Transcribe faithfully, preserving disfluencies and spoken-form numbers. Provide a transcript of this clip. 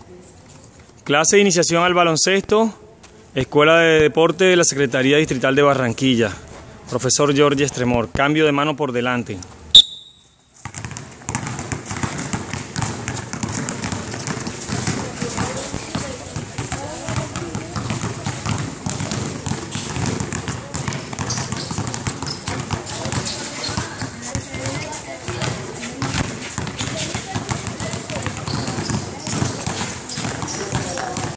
Clase de iniciación al baloncesto, Escuela de Deporte de la Secretaría Distrital de Barranquilla. Profesor Jorge Estremor. Cambio de mano por delante.